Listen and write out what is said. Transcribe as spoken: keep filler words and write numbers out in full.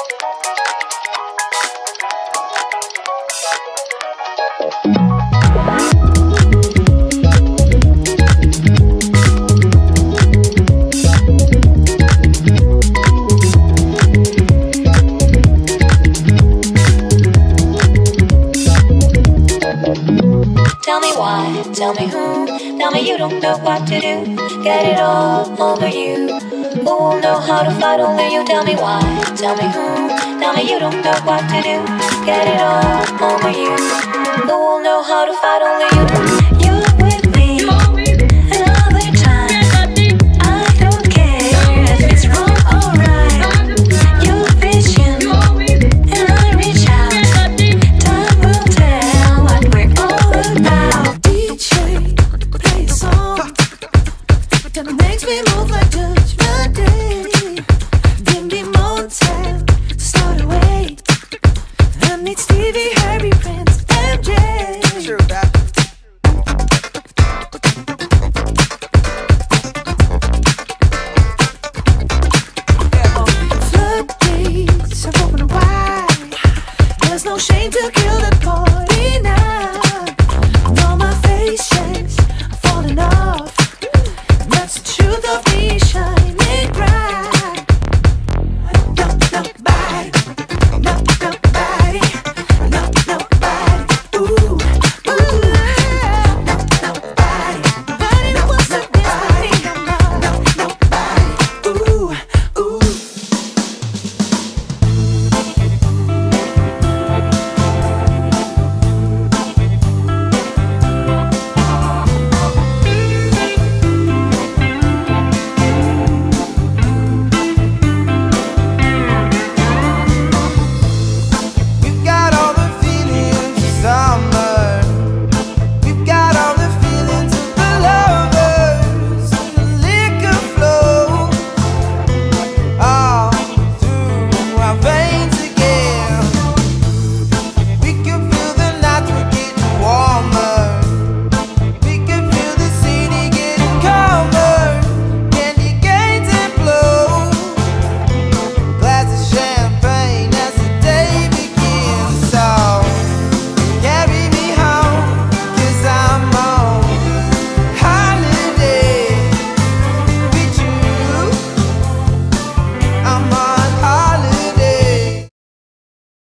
Tell me why, tell me who, tell me you don't know what to do. Get it all over you. Who will know how to fight? Only you. Tell me why, tell me who, tell me you don't know what to do. Get it all over you. Who will know how to fight? Only you. You're with me another time. I don't care if it's wrong or right. Your vision and I reach out. Time will tell what we're all about. D J, play a song that makes me move like Judgment Day. Give me more time to start away. I need Stevie, Harry, Prince, M J. True that. Floodgates are open wide. There's no shame to